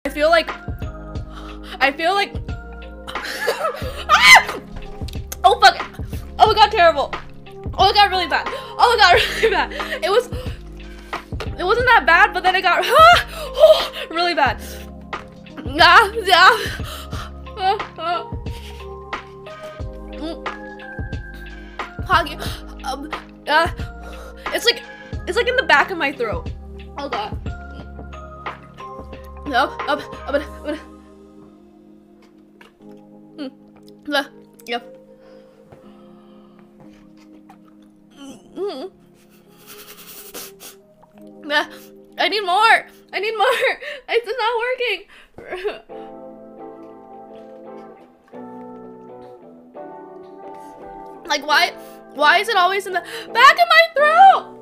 I feel like ah! Oh fuck. Oh it got terrible. Oh it got really bad. Oh it got really bad. It wasn't that bad, but then it got really bad. Huggy. It's like in the back of my throat. Oh god. Up. Yep. I need more. It's not working. Like why is it always in the back of my throat?